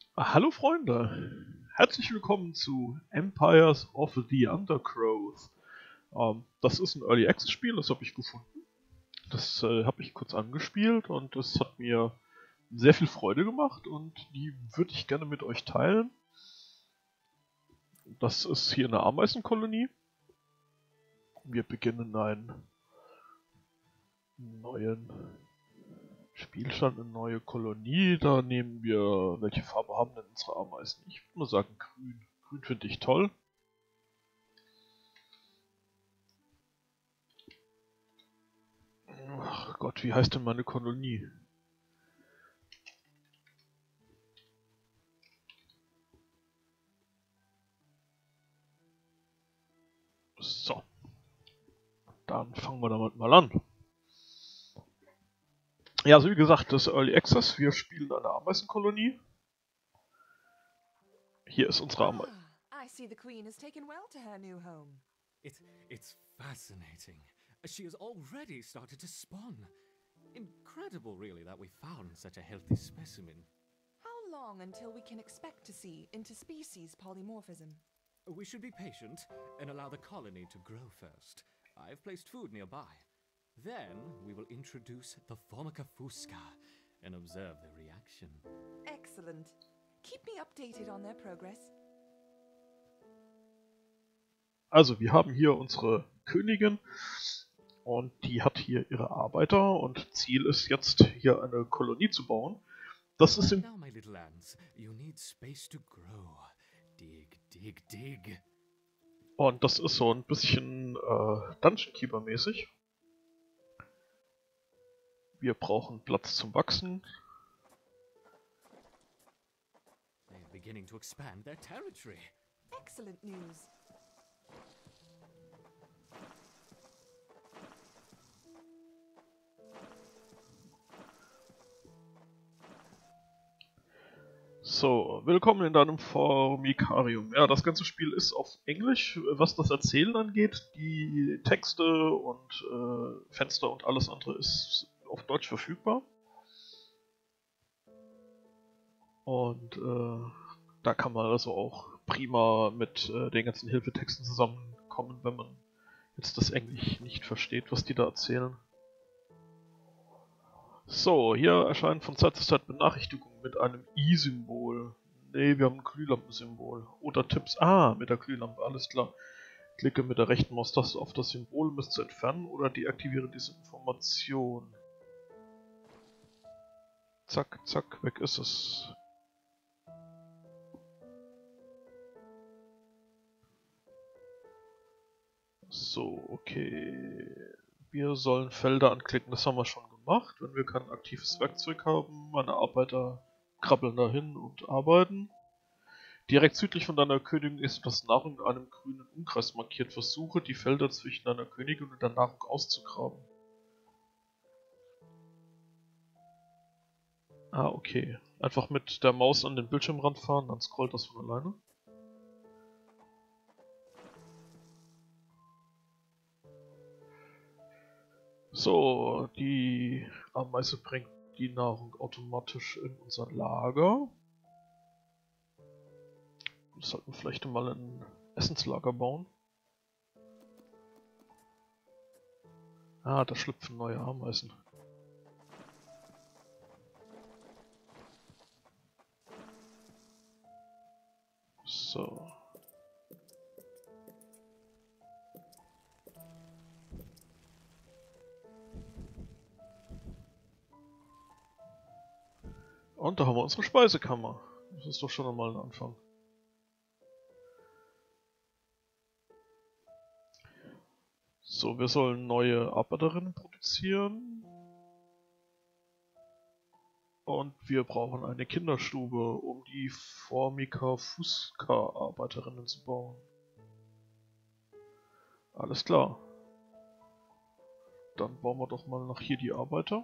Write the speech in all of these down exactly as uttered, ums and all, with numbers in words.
Hallo Freunde, herzlich willkommen zu Empires of the Undergrowth. Ähm, das ist ein Early Access Spiel, das habe ich gefunden. Das äh, habe ich kurz angespielt und es hat mir sehr viel Freude gemacht und die würde ich gerne mit euch teilen. Das ist hier eine Ameisenkolonie. Wir beginnen einen neuen Spielstand, eine neue Kolonie. Da nehmen wir, welche Farbe haben denn unsere Ameisen? Ich würde mal sagen grün. Grün finde ich toll. Ach Gott, wie heißt denn meine Kolonie? So, dann fangen wir damit mal an. Ja, also wie gesagt, das ist Early Access. Wir spielen eine Ameisenkolonie. Hier ist unsere Ameise. Ah, I see the Queen has taken well to her new home. It, it's fascinating. She has already started to spawn. Incredible, really, that we found such a healthy specimen. How long until we can expect to see interspecies polymorphism? We should be patient and allow the colony to grow first. I've placed food nearby. Then we will introduce the Formica fusca and observe their reaction. Excellent. Keep me updated on their progress. Also wir haben hier unsere Königin und die hat hier ihre Arbeiter und Ziel ist jetzt hier eine Kolonie zu bauen. Das ist im Now, my little ants, you need space to grow. Dig, dig, dig. Und das ist so ein bisschen äh, Dungeon Keeper mäßig. Wir brauchen Platz zum Wachsen. They are beginning to expand their territory. Excellent news. So, willkommen in deinem Formicarium. Ja, das ganze Spiel ist auf Englisch, was das Erzählen angeht. Die Texte und äh, Fenster und alles andere ist auf Deutsch verfügbar. Und äh, da kann man also auch prima mit äh, den ganzen Hilfetexten zusammenkommen, wenn man jetzt das Englisch nicht versteht, was die da erzählen. So, hier erscheinen von Zeit zu Zeit Benachrichtigungen mit einem I-Symbol. Ne, wir haben ein Glühlampensymbol. Oder Tipps. Ah, mit der Glühlampe, alles klar. Klicke mit der rechten Maustaste auf das Symbol, um es zu entfernen, oder deaktiviere diese Information. Zack, zack, weg ist es. So, okay. Wir sollen Felder anklicken, das haben wir schon gemacht. Wenn wir kein aktives Werkzeug haben, meine Arbeiter krabbeln dahin und arbeiten. Direkt südlich von deiner Königin ist etwas Nahrung in einem grünen Umkreis markiert. Versuche, die Felder zwischen deiner Königin und der Nahrung auszugraben. Ah, okay. Einfach mit der Maus an den Bildschirmrand fahren, dann scrollt das von alleine. So, die Ameise bringt die Nahrung automatisch in unser Lager. Wir sollten vielleicht mal ein Essenslager bauen. Ah, da schlüpfen neue Ameisen. So. Und da haben wir unsere Speisekammer. Das ist doch schon einmal ein Anfang. So, wir sollen neue Arbeiterinnen produzieren. Und wir brauchen eine Kinderstube, um die Formica fusca Arbeiterinnen zu bauen. Alles klar. Dann bauen wir doch mal nach hier die Arbeiter.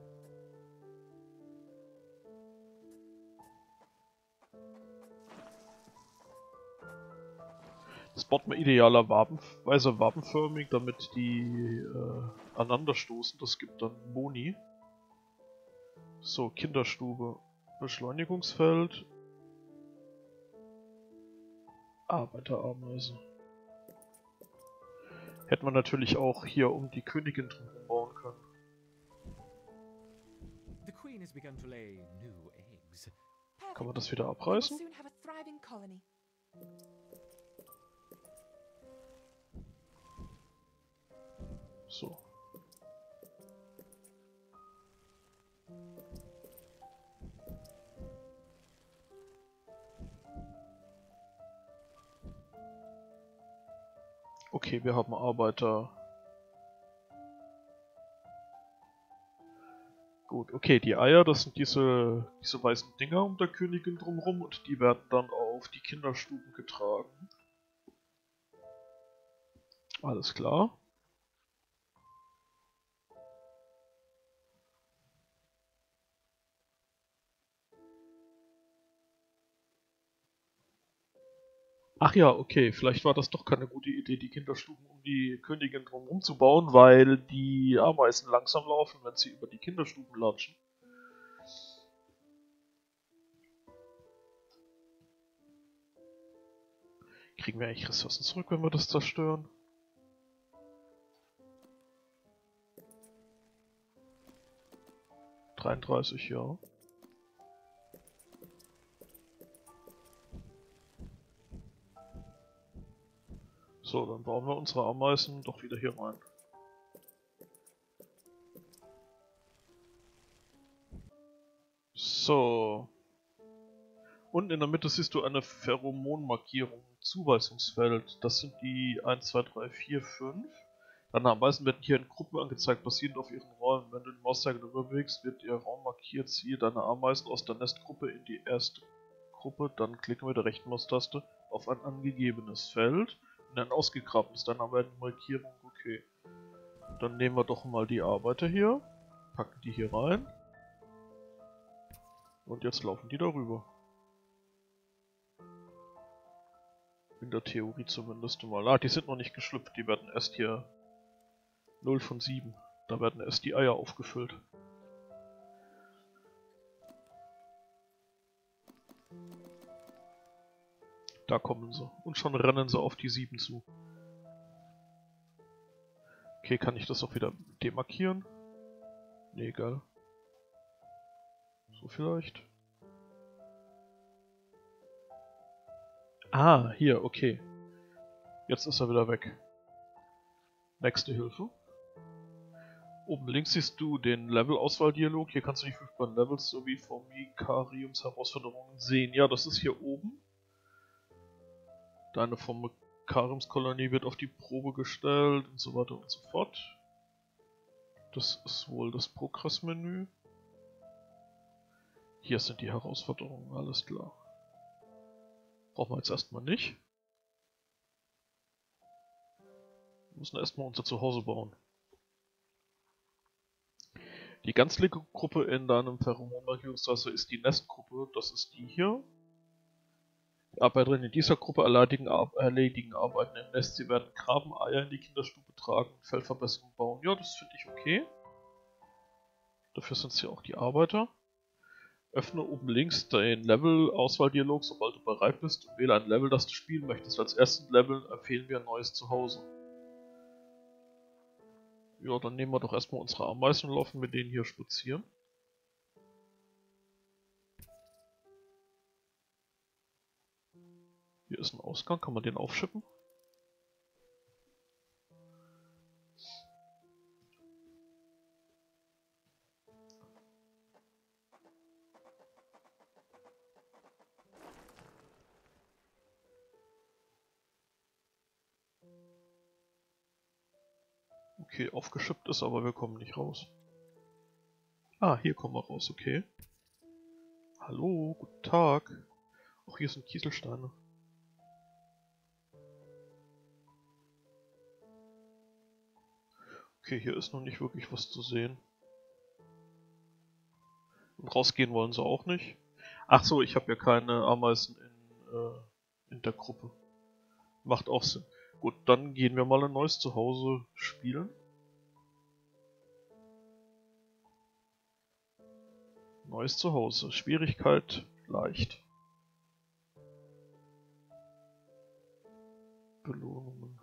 Das baut man idealerweise wabenförmig, damit die äh, aneinander stoßen. Das gibt dann Boni. So, Kinderstube. Beschleunigungsfeld. Arbeiterameise. Hätten wir natürlich auch hier um die Königin drum bauen können. The queen has begun to lay new eggs. Kann man Perfect. das wieder We will abreißen? soon have a thriving colony. So. Okay, wir haben Arbeiter. Gut, okay, die Eier, das sind diese, diese weißen Dinger um der Königin drumherum und die werden dann auf die Kinderstuben getragen. Alles klar. Ach ja, okay, vielleicht war das doch keine gute Idee, die Kinderstuben um die Königin drumherum zu bauen, weil die Ameisen langsam laufen, wenn sie über die Kinderstuben latschen. Kriegen wir eigentlich Ressourcen zurück, wenn wir das zerstören? dreiunddreißig, ja. So, dann bauen wir unsere Ameisen doch wieder hier rein. So. Und in der Mitte siehst du eine Pheromonmarkierung, Zuweisungsfeld. Das sind die eins, zwei, drei, vier, fünf. Deine Ameisen werden hier in Gruppen angezeigt, basierend auf ihren Räumen. Wenn du den Mauszeiger bewegst, wird ihr Raum markiert. Ziehe deine Ameisen aus der Nestgruppe in die erste Gruppe, dann klicke mit der rechten Maustaste auf ein angegebenes Feld. Und ein ausgegrabenes, dann haben wir eine Markierung, okay. Dann nehmen wir doch mal die Arbeiter hier, packen die hier rein. Und jetzt laufen die darüber. In der Theorie zumindest mal. Ah, die sind noch nicht geschlüpft, die werden erst hier null von sieben. Da werden erst die Eier aufgefüllt. Da kommen sie. Und schon rennen sie auf die sieben zu. Okay, kann ich das auch wieder demarkieren? Nee, egal. So vielleicht. Ah, hier, okay. Jetzt ist er wieder weg. Nächste Hilfe. Oben links siehst du den Level-Auswahl-Dialog. Hier kannst du die verfügbaren Levels sowie Formikariums Herausforderungen sehen. Ja, das ist hier oben. Deine Formikariums-Kolonie wird auf die Probe gestellt und so weiter und so fort. Das ist wohl das Progress-Menü. Hier sind die Herausforderungen, alles klar. Brauchen wir jetzt erstmal nicht. Wir müssen erstmal unser Zuhause bauen. Die ganz linke Gruppe in deinem Pheromonmarkierungstaste ist die Nestgruppe, das ist die hier. Die Arbeiterinnen in dieser Gruppe erledigen, erledigen Arbeiten im Nest. Sie werden graben, Eier in die Kinderstube tragen, Feldverbesserungen bauen. Ja, das finde ich okay. Dafür sind es ja auch die Arbeiter. Öffne oben links den Level-Auswahl-Dialog, sobald du bereit bist, und wähle ein Level, das du spielen möchtest. Als erstes Level empfehlen wir ein neues Zuhause. Ja, dann nehmen wir doch erstmal unsere Ameisen und laufen mit denen hier spazieren. Hier ist ein Ausgang, kann man den aufschippen? Okay, aufgeschippt ist, aber wir kommen nicht raus. Ah, hier kommen wir raus, okay. Hallo, guten Tag. Ach, hier sind Kieselsteine. Okay, hier ist noch nicht wirklich was zu sehen. Und rausgehen wollen sie auch nicht. Ach so, ich habe ja keine Ameisen in, äh, in der Gruppe. Macht auch Sinn. Gut, dann gehen wir mal ein neues Zuhause spielen. Neues Zuhause. Schwierigkeit leicht. Belohnungen.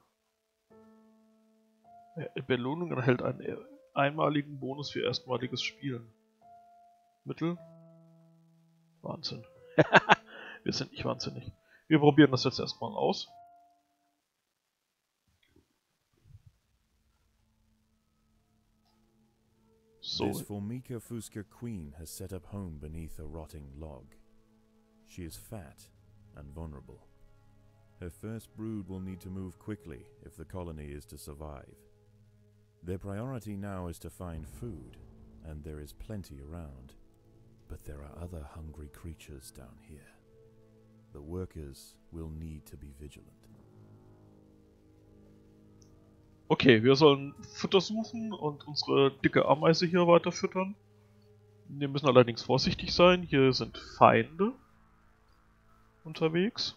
Äh, Belohnung erhält einen e- einmaligen Bonus für erstmaliges Spielen. Mittel? Wahnsinn. Wir sind nicht wahnsinnig. Wir probieren das jetzt erstmal aus. So. This Formica Fusca queen has set up home beneath a rotting log. She is fat and vulnerable. Her first brood will need to move quickly if the colony is to survive. Their priority now is to find food, and there is plenty around. But there are other hungry creatures down here. The workers will need to be vigilant. Okay, wir sollen Futter suchen und unsere dicke Ameise hier weiter füttern. Wir müssen allerdings vorsichtig sein. Hier sind Feinde unterwegs.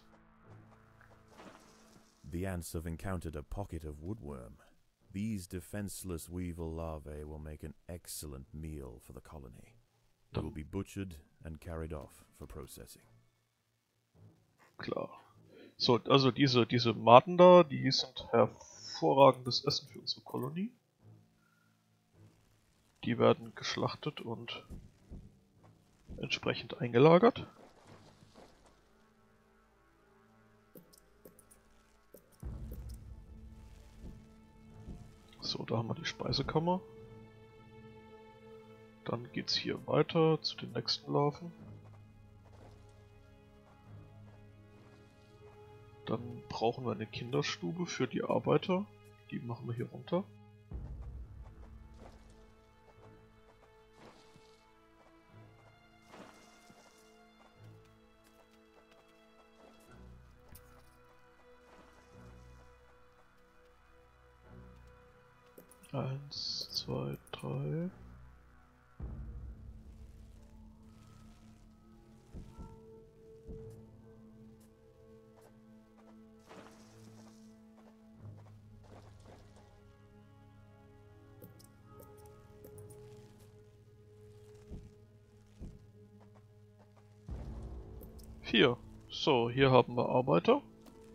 The ants have encountered a pocket of woodworm. These defenseless weevil larvae will make an excellent meal for the colony. They will be butchered and carried off for processing. Klar. So, also diese, diese Maden da, die sind hervorragendes Essen für unsere Kolonie. Die werden geschlachtet und entsprechend eingelagert. So, da haben wir die Speisekammer. Dann geht's hier weiter zu den nächsten Larven. Dann brauchen wir eine Kinderstube für die Arbeiter. Die machen wir hier runter. Eins, zwei, drei. Vier. So, hier haben wir Arbeiter.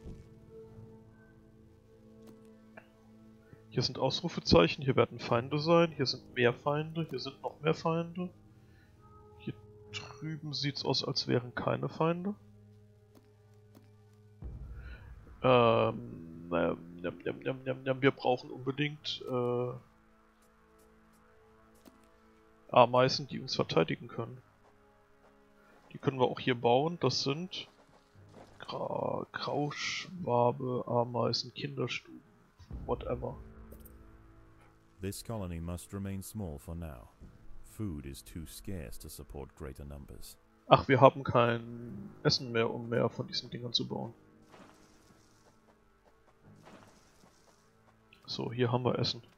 Hier sind Ausrufezeichen, hier werden Feinde sein, hier sind mehr Feinde, hier sind noch mehr Feinde. Hier drüben sieht es aus, als wären keine Feinde. Ähm, ähm, ähm, ähm, ähm, ähm, ähm, wir brauchen unbedingt äh, Ameisen, die uns verteidigen können. Die können wir auch hier bauen, das sind Gra Grauschwabe, Ameisen, Kinderstuben, whatever. This colony must remain small for now. Food is too scarce to support greater numbers. Ach, wir haben kein Essen mehr, um mehr von diesen Dingern zu bauen. So, hier haben wir Essen.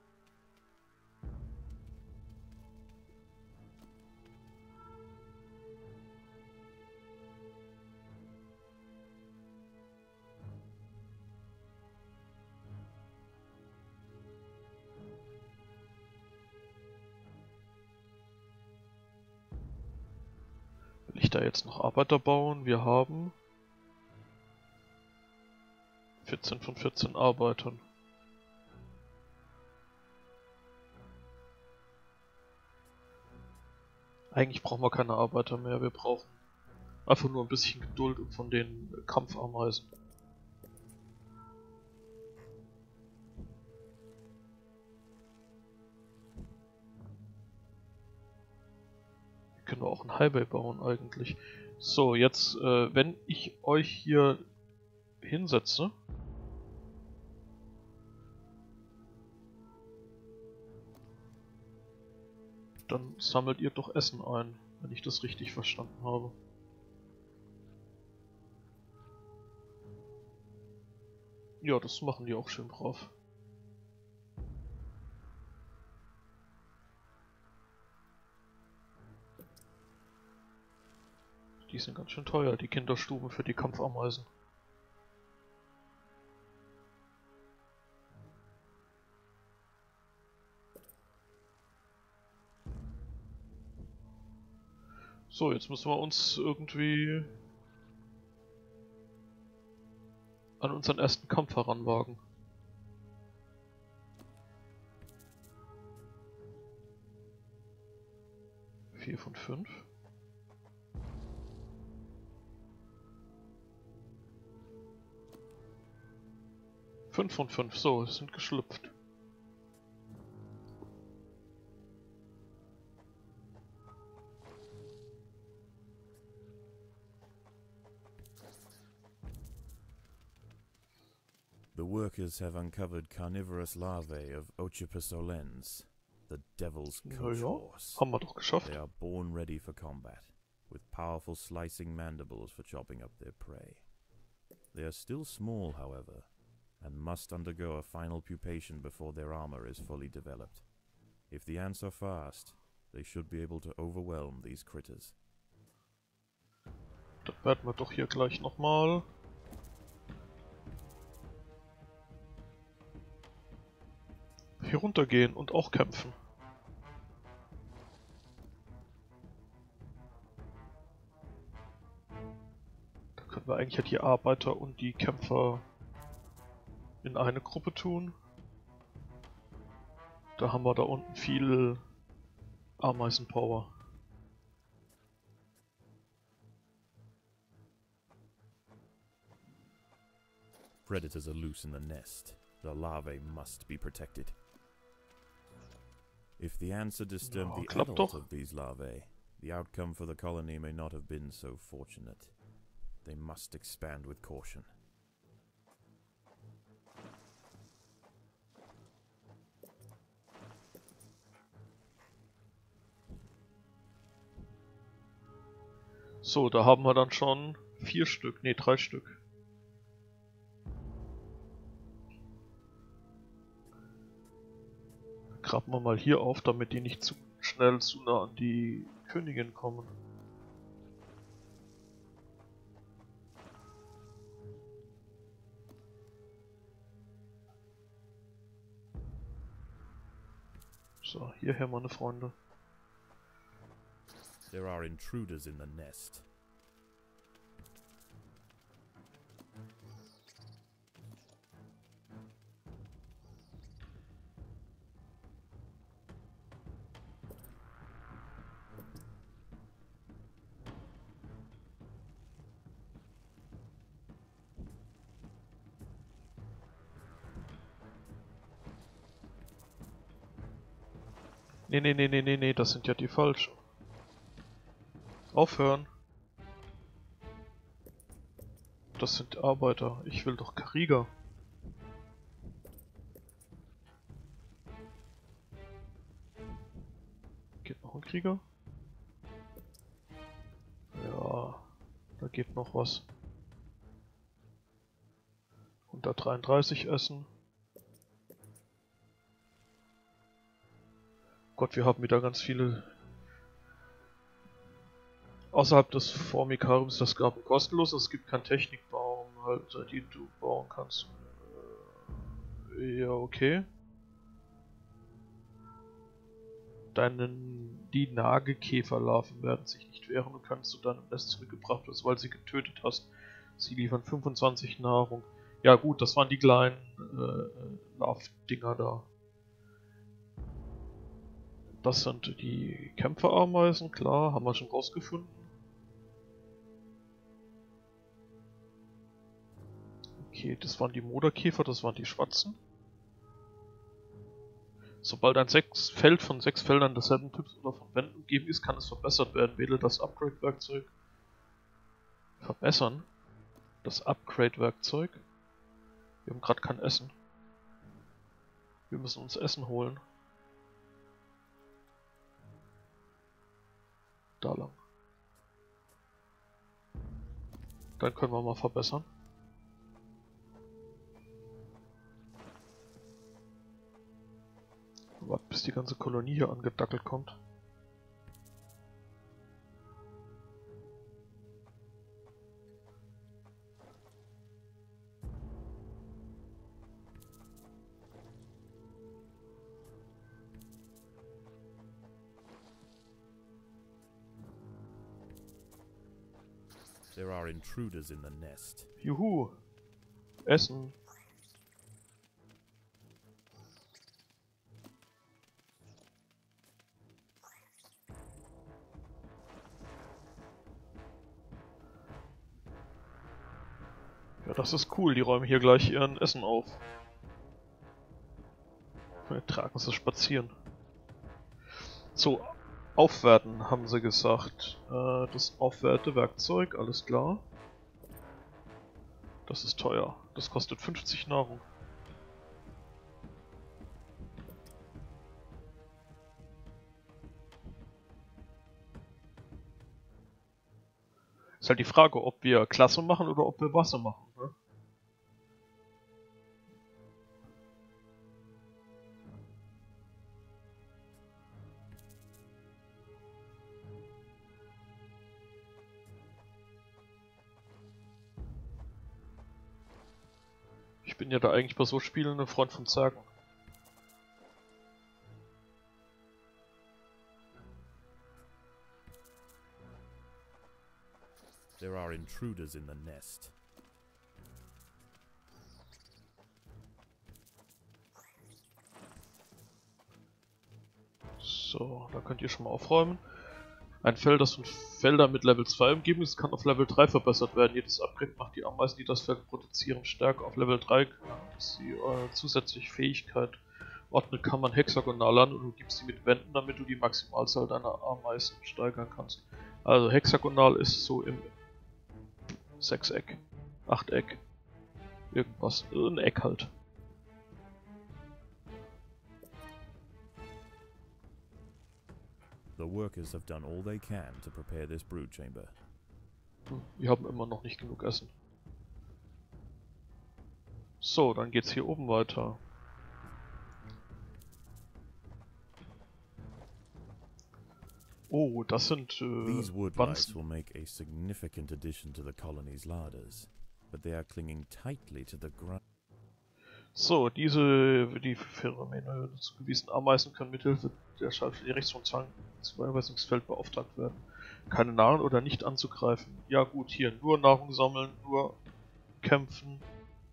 Will ich da jetzt noch Arbeiter bauen? Wir haben vierzehn von vierzehn Arbeitern. Eigentlich brauchen wir keine Arbeiter mehr, wir brauchen einfach nur ein bisschen Geduld und von den Kampfameisen. Wir können auch ein Highway bauen eigentlich. So, jetzt, äh, wenn ich euch hier hinsetze, dann sammelt ihr doch Essen ein, wenn ich das richtig verstanden habe. Ja, das machen die auch schön brav. Die sind ganz schön teuer, die Kinderstuben für die Kampfameisen. So, jetzt müssen wir uns irgendwie an unseren ersten Kampf heranwagen. Vier von fünf. Fünf von fünf, so, es sind geschlüpft. The workers have uncovered carnivorous larvae of Ocypus olens, the devil's Ja, coach ja, horse. haben wir doch geschafft. They are born ready for combat, with powerful slicing mandibles for chopping up their prey. They are still small, however, and must undergo a final pupation before their armor is fully developed. If the ants are fast, they should be able to overwhelm these critters. Dann werden wir doch hier gleich nochmal. Hier runtergehen und auch kämpfen. Da können wir eigentlich ja die Arbeiter und die Kämpfer in eine Gruppe tun. Da haben wir da unten viel Ameisenpower. Predators are loose in the nest. The larvae must be protected. If the ants are disturbed Ja, the klappt adult doch. of these larvae, the outcome for the colony may not have been so fortunate. They must expand with caution. So, da haben wir dann schon vier Stück, nee, drei Stück. Graben wir mal hier auf, damit die nicht zu schnell zu nah an die Königin kommen. So, hierher, meine Freunde. There are intruders in the nest. Nee, nee, nee, nee, nee, nee, das sind ja die falschen. Aufhören. Das sind Arbeiter. Ich will doch Krieger. Geht noch ein Krieger? Ja, da geht noch was. hundertdreiunddreißig essen. Gott, wir haben wieder ganz viele. Außerhalb des Formikariums das Graben kostenlos. Es gibt keinen Technikbaum, halt, die du bauen kannst. Äh, ja, okay. Deine, die Nagekäferlarven werden sich nicht wehren und können zu deinem Nest zurückgebracht werden, weil sie getötet hast. Sie liefern fünfundzwanzig Nahrung. Ja gut, das waren die kleinen äh, Larv-Dinger da. Das sind die Kämpferameisen, klar, haben wir schon rausgefunden. Okay, das waren die Moderkäfer, das waren die Schwarzen. Sobald ein sechs Feld von sechs Feldern desselben Typs oder von Wänden umgeben ist, kann es verbessert werden. Wähle das Upgrade-Werkzeug. Verbessern? Das Upgrade-Werkzeug? Wir haben gerade kein Essen. Wir müssen uns Essen holen. Da lang. Dann können wir mal verbessern. Warte, bis die ganze Kolonie hier angedackelt kommt. There are intruders in the nest. Juhu! Essen. Ja, das ist cool, die räumen hier gleich ihren Essen auf. Wir tragen sie spazieren. So, aufwerten, haben sie gesagt. Äh, das Aufwertewerkzeug, alles klar. Das ist teuer. Das kostet fünfzig Nahrung. Ist halt die Frage, ob wir Klasse machen oder ob wir Wasser machen, ne? Ich bin ja da eigentlich bei so Spielen ein Freund von Zergen. There are intruders in the nest. So, da könnt ihr schon mal aufräumen. Ein Feld, das von Feldern mit Level zwei umgeben ist, kann auf Level drei verbessert werden. Jedes Upgrade macht die Ameisen, die das Feld produzieren, stärker. Auf Level drei ist sie äh, zusätzliche Fähigkeit. Ordne Kammern hexagonal an und du gibst sie mit Wänden, damit du die Maximalzahl deiner Ameisen steigern kannst. Also hexagonal ist so im Sechseck, Achteck, irgendwas, ein Eck halt. The workers have done all they can to prepare this brood chamber. Hm, wir haben immer noch nicht genug Essen. So, dann geht's hier oben weiter. Oh, das sind äh, These woodlice Wanzen. will make a significant addition to the colony's larders, but they are clinging tightly to the ground. So, diese die Phänomene zugewiesenen Ameisen können mithilfe der Schaltung die Rechtsfunktion zum Überweisungsfeld beauftragt werden. Keine Nahrung oder nicht anzugreifen. Ja gut, hier nur Nahrung sammeln, nur kämpfen.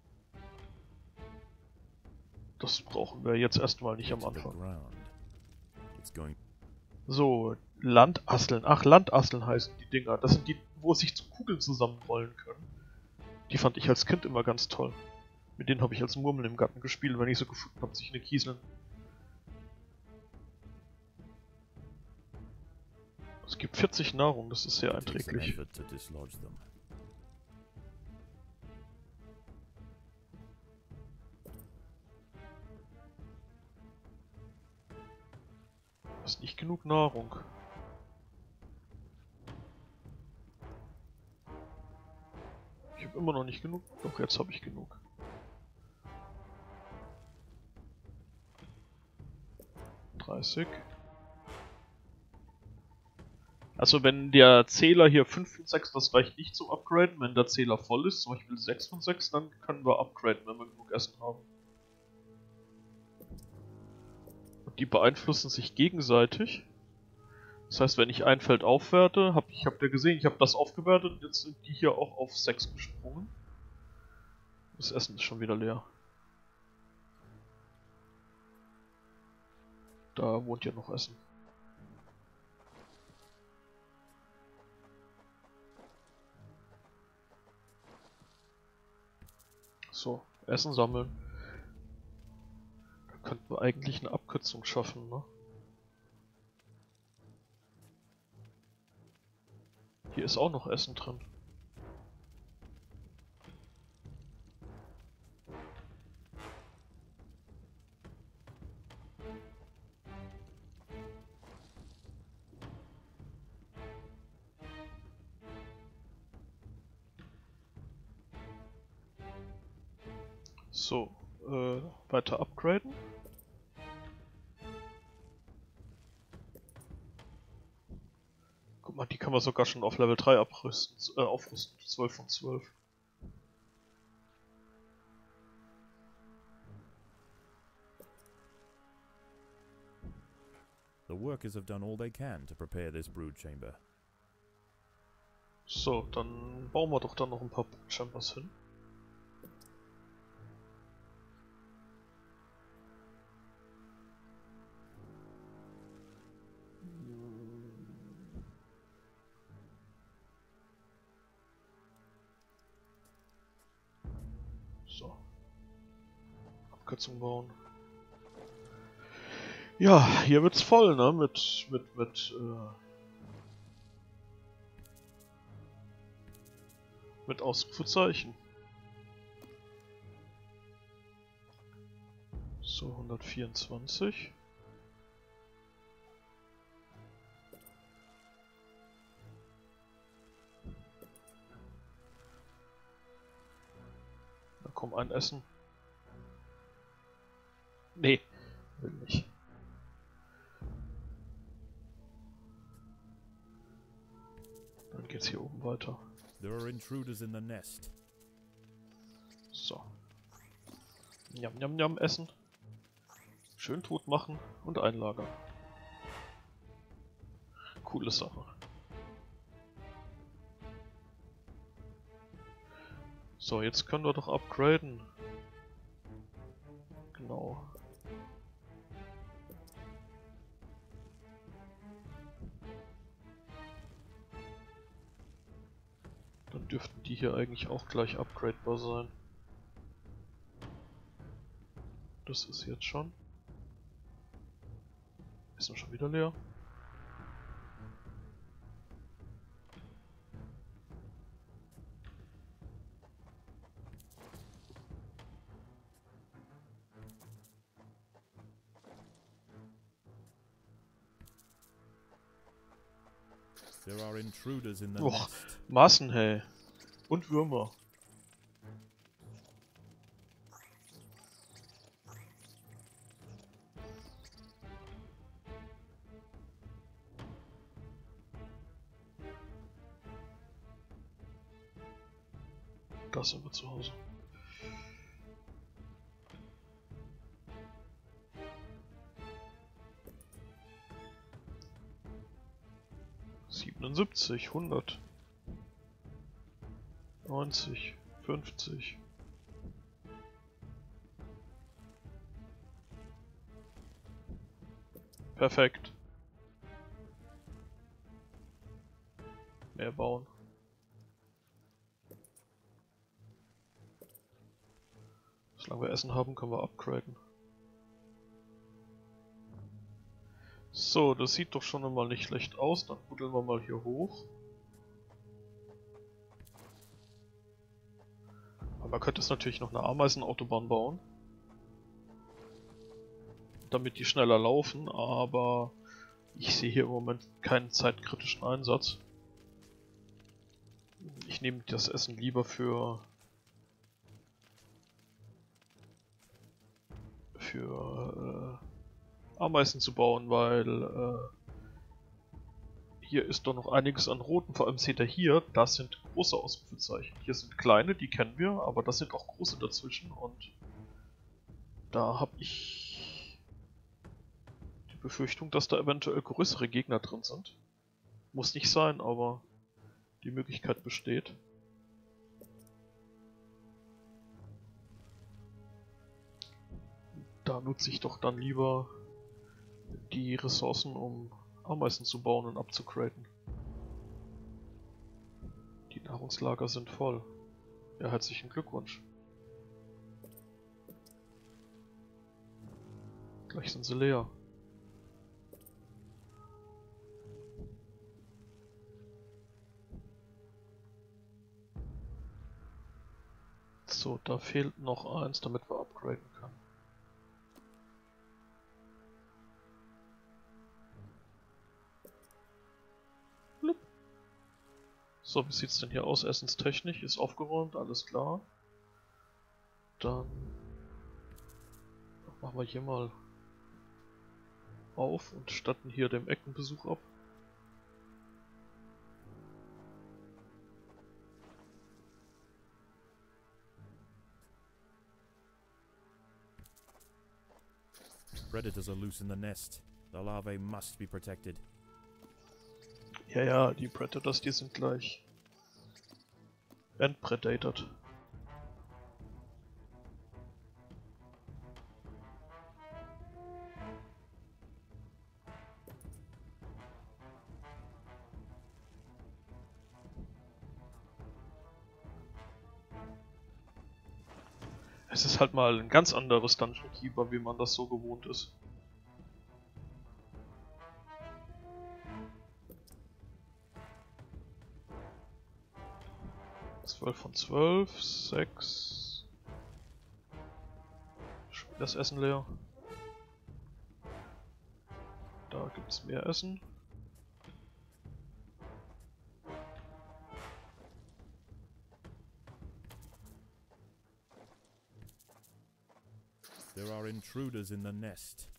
Das brauchen wir jetzt erstmal nicht am To the Anfang. ground. It's going So, Landasseln. Ach, Landasseln heißen die Dinger. Das sind die, wo sich zu Kugeln zusammenrollen können. Die fand ich als Kind immer ganz toll. Mit denen habe ich als Murmel im Garten gespielt, wenn ich so gefunden habe, sich eine Kieseln. Es gibt vierzig Nahrung, das ist sehr It takes an einträglich. effort to dislodge them. Das ist nicht genug Nahrung. Ich habe immer noch nicht genug. Doch, jetzt habe ich genug. dreißig. Also wenn der Zähler hier fünf von sechs, das reicht nicht zum Upgraden. Wenn der Zähler voll ist, zum Beispiel sechs von sechs, dann können wir upgraden, wenn wir genug Essen haben. Und die beeinflussen sich gegenseitig. Das heißt, wenn ich ein Feld aufwerte, hab, ich habe ja gesehen, ich habe das aufgewertet und jetzt sind die hier auch auf sechs gesprungen. Das Essen ist schon wieder leer. Da wohnt ja noch Essen. So, Essen sammeln. Da könnten wir eigentlich eine Abkürzung schaffen, ne? Hier ist auch noch Essen drin. So, äh, weiter upgraden. Guck mal, die kann man sogar schon auf Level drei abrüsten, äh, aufrüsten. zwölf von zwölf. The workers have done all they can to prepare this brood chamber. So, dann bauen wir doch da noch ein paar Chambers hin. So. Abkürzung bauen. Ja, hier wird's voll, ne? Mit, mit, mit, äh, mit Ausrufezeichen. So, hundertvierundzwanzig. Da kommt ein Essen. Nee, will nicht. Dann geht's hier oben weiter. There are intruders in the nest. So. Njam, njam, njam, essen. Schön tot machen und einlagern. Coole Sache. So, jetzt können wir doch upgraden. Genau. Dann dürften die hier eigentlich auch gleich upgradebar sein. Das ist jetzt schon. Ist noch schon wieder leer. There are intruders in the Och, nest. Massen, hey. Und Würmer. Da sind wir zu Hause. siebenundsiebzig, hundert. neunzig, fünfzig. Perfekt. Mehr bauen. Solange wir Essen haben, können wir upgraden. So, das sieht doch schon einmal nicht schlecht aus. Dann buddeln wir mal hier hoch. Aber man könnte jetzt natürlich noch eine Ameisenautobahn bauen. Damit die schneller laufen, aber ich sehe hier im Moment keinen zeitkritischen Einsatz. Ich nehme das Essen lieber für für äh, Ameisen zu bauen, weil äh, hier ist doch noch einiges an roten, vor allem seht ihr hier, das sind große Ausrufezeichen. Hier sind kleine, die kennen wir, aber das sind auch große dazwischen und da habe ich die Befürchtung, dass da eventuell größere Gegner drin sind. Muss nicht sein, aber die Möglichkeit besteht. Da nutze ich doch dann lieber die Ressourcen, um Ameisen zu bauen und abzugraden. Die Nahrungslager sind voll. Ja, herzlichen Glückwunsch. Gleich sind sie leer. So, da fehlt noch eins, damit wir upgraden können. So, wie sieht's denn hier aus? Essenstechnisch ist aufgeräumt, alles klar. Dann machen wir hier mal auf und statten hier dem Eckenbesuch ab. Predators are loose in the nest. The larvae must be protected. Ja, ja, die Predators, die sind gleich entpredated. Es ist halt mal ein ganz anderes Dungeon Keeper, wie man das so gewohnt ist. zwölf von zwölf, sechs. Schon das Essen leer. Da gibt es mehr Essen. There are intruders in the nest.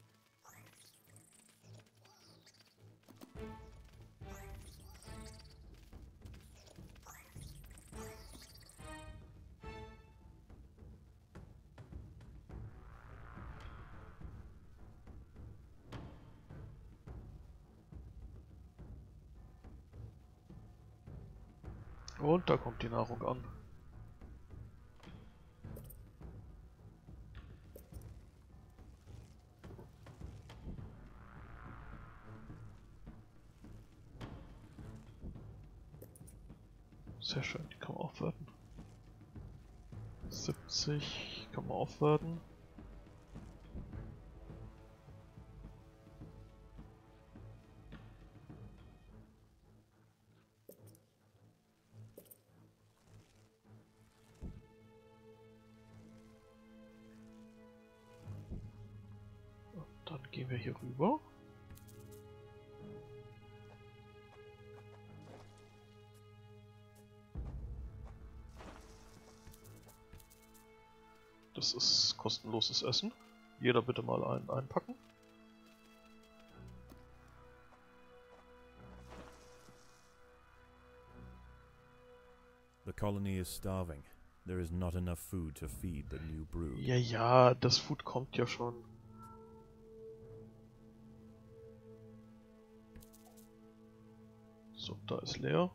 Und da kommt die Nahrung an. Sehr schön, die kann man aufwerten. siebzig kann man aufwerten. Dann gehen wir hier rüber. Das ist kostenloses Essen. Jeder bitte mal einen einpacken. The colony is starving. There is not enough food to feed the new brood. Ja, ja, das Food kommt ja schon. So, da ist leer.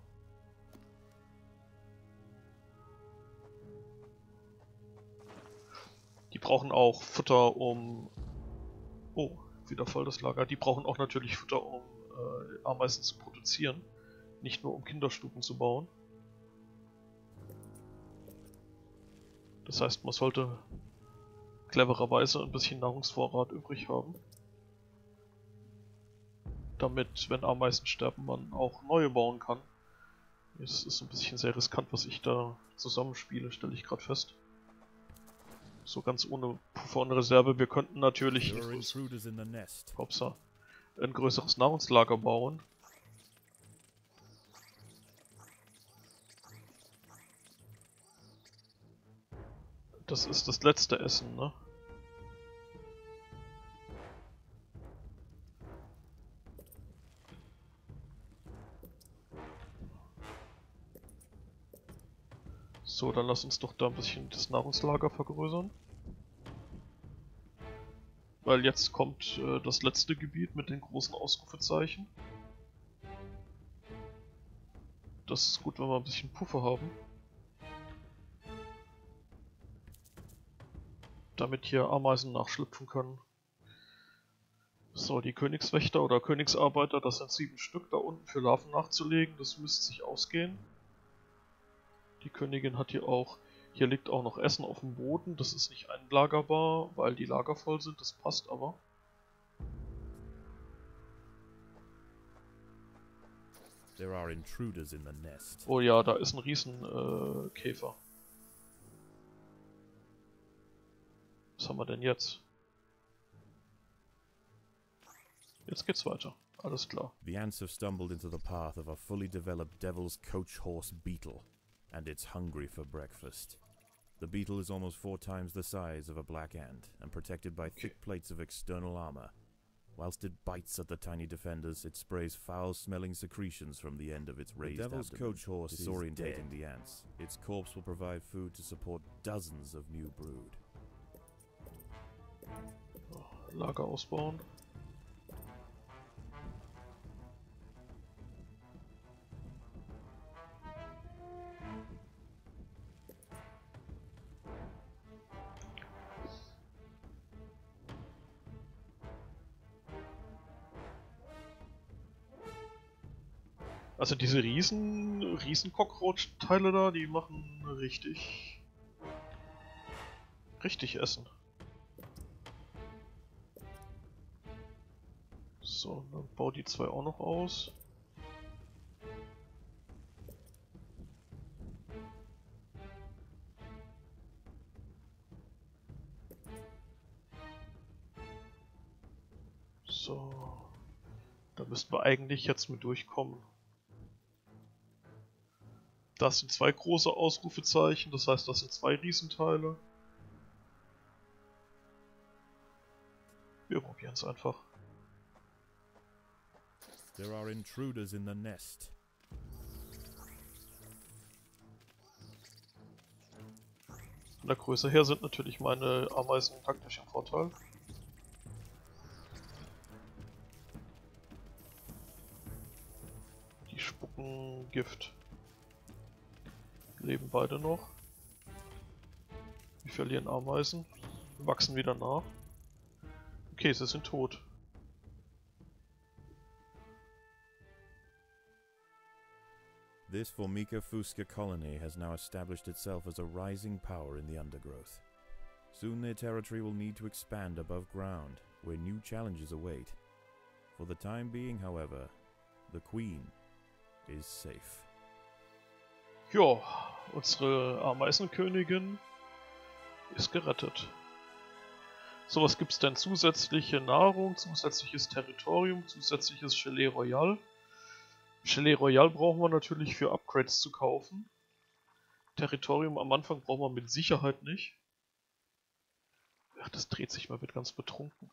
Die brauchen auch Futter, um... Oh, wieder voll das Lager. Die brauchen auch natürlich Futter, um äh, Ameisen zu produzieren. Nicht nur um Kinderstuben zu bauen. Das heißt, man sollte clevererweise ein bisschen Nahrungsvorrat übrig haben. Damit, wenn Ameisen sterben, man auch neue bauen kann. Es ist ein bisschen sehr riskant, was ich da zusammenspiele, stelle ich gerade fest. So ganz ohne Puffer und Reserve. Wir könnten natürlich ein, größ Hopsa, ein größeres Nahrungslager bauen. Das ist das letzte Essen, ne? So, dann lass uns doch da ein bisschen das Nahrungslager vergrößern. Weil jetzt kommt äh, das letzte Gebiet mit den großen Ausrufezeichen. Das ist gut, wenn wir ein bisschen Puffer haben. Damit hier Ameisen nachschlüpfen können. So, die Königswächter oder Königsarbeiter, das sind sieben Stück da unten für Larven nachzulegen. Das müsste sich ausgehen. Die Königin hat hier auch, hier liegt auch noch Essen auf dem Boden, das ist nicht einlagerbar, weil die Lager voll sind, das passt aber. There are intruders in the nest. Oh ja, da ist ein Riesenkäfer. Äh, Käfer. Was haben wir denn jetzt? Jetzt geht's weiter, alles klar. The ants have stumbled into the path of a fully developed devil's coach horse beetle. And it's hungry for breakfast. The beetle is almost four times the size of a black ant, and protected by thick plates of external armor. Whilst it bites at the tiny defenders, it sprays foul-smelling secretions from the end of its raised abdomen. The devil's coach horse is disorientating the ants. Its corpse will provide food to support dozens of new brood. Lager ausbauen. Also diese riesen, riesen Cockroach-Teile da, die machen richtig richtig essen. So, dann bau die zwei auch noch aus. So, da müssten wir eigentlich jetzt mit durchkommen. Das sind zwei große Ausrufezeichen, das heißt, das sind zwei Riesenteile. Wir probieren es einfach. There are intruders in the nest. Von der Größe her sind natürlich meine Ameisen taktisch im Vorteil. Die spucken Gift. Leben beide noch. Wir verlieren Ameisen. Wachsen wieder nach. Okay, sie sind tot. This Formica Fusca colony has now established itself as a rising power in the undergrowth. Soon their territory will need to expand above ground, where new challenges await. For the time being, however, the Queen is safe. Ja, unsere Ameisenkönigin ist gerettet. So, was gibt's denn? Zusätzliche Nahrung, zusätzliches Territorium, zusätzliches Gelee Royal. Gelee Royal brauchen wir natürlich für Upgrades zu kaufen. Territorium am Anfang brauchen wir mit Sicherheit nicht. Ach, das dreht sich mal, wird ganz betrunken.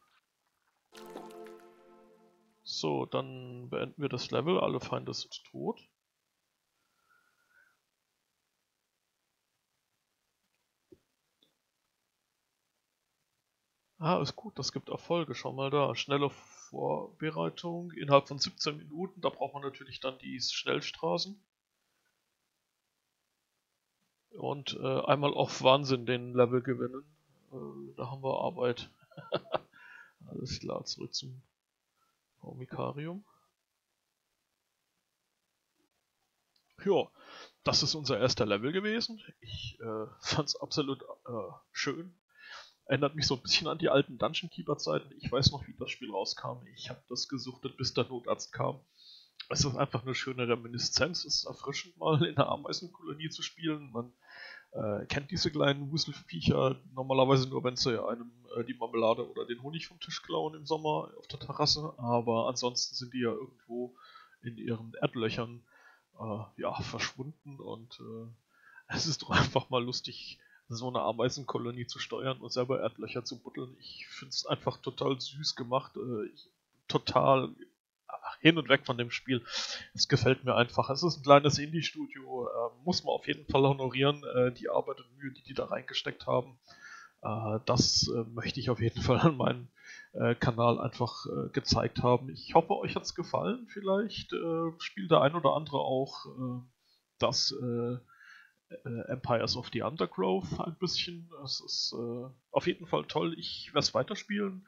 So, dann beenden wir das Level. Alle Feinde sind tot. Ah, ist gut, das gibt Erfolge. Schau mal da. Schnelle Vorbereitung innerhalb von siebzehn Minuten. Da braucht man natürlich dann die Schnellstraßen. Und äh, einmal auf Wahnsinn den Level gewinnen. Äh, da haben wir Arbeit. Alles klar, zurück zum Formicarium. Ja, das ist unser erster Level gewesen. Ich äh, fand es absolut äh, schön. Erinnert mich so ein bisschen an die alten Dungeon Keeper Zeiten. Ich weiß noch, wie das Spiel rauskam. Ich habe das gesuchtet, bis der Notarzt kam. Es ist einfach eine schöne Reminiszenz. Es ist erfrischend, mal in einer Ameisenkolonie zu spielen. Man äh, kennt diese kleinen Wuselviecher normalerweise nur, wenn sie einem äh, die Marmelade oder den Honig vom Tisch klauen im Sommer auf der Terrasse. Aber ansonsten sind die ja irgendwo in ihren Erdlöchern äh, ja, verschwunden. Und äh, es ist doch einfach mal lustig, so eine Ameisenkolonie zu steuern und selber Erdlöcher zu buddeln. Ich finde es einfach total süß gemacht. Äh, ich, total hin und weg von dem Spiel. Es gefällt mir einfach. Es ist ein kleines Indie-Studio. Äh, muss man auf jeden Fall honorieren. Äh, die Arbeit und Mühe, die die da reingesteckt haben. Äh, das äh, möchte ich auf jeden Fall an meinem äh, Kanal einfach äh, gezeigt haben. Ich hoffe, euch hat es gefallen. Vielleicht äh, spielt der ein oder andere auch äh, das äh, Empires of the Undergrowth ein bisschen. Es ist äh, auf jeden Fall toll. Ich werde es weiterspielen.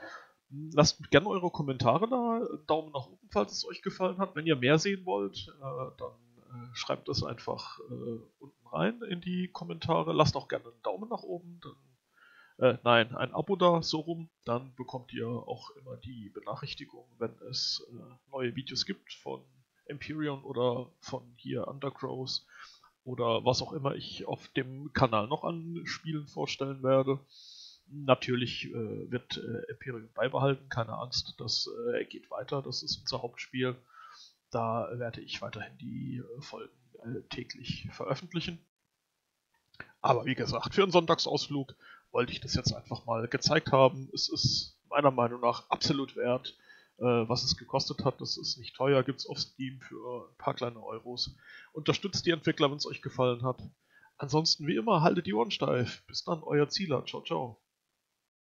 Lasst gerne eure Kommentare da. Daumen nach oben, falls es euch gefallen hat. Wenn ihr mehr sehen wollt, äh, dann äh, schreibt das einfach äh, unten rein in die Kommentare. Lasst auch gerne einen Daumen nach oben. Dann, äh, nein, ein Abo da, so rum. Dann bekommt ihr auch immer die Benachrichtigung, wenn es äh, neue Videos gibt von Empyrean oder von hier Undergrowth. Oder was auch immer ich auf dem Kanal noch an Spielen vorstellen werde. Natürlich äh, wird äh, Empyrean beibehalten, keine Angst, das äh, geht weiter, das ist unser Hauptspiel. Da werde ich weiterhin die äh, Folgen äh, täglich veröffentlichen. Aber wie gesagt, für einen Sonntagsausflug wollte ich das jetzt einfach mal gezeigt haben. Es ist meiner Meinung nach absolut wert, äh, was es gekostet hat. Das ist nicht teuer, gibt es auf Steam für ein paar kleine Euros. Unterstützt die Entwickler, wenn es euch gefallen hat. Ansonsten wie immer, haltet die Ohren steif. Bis dann, euer Zieler. Ciao, ciao.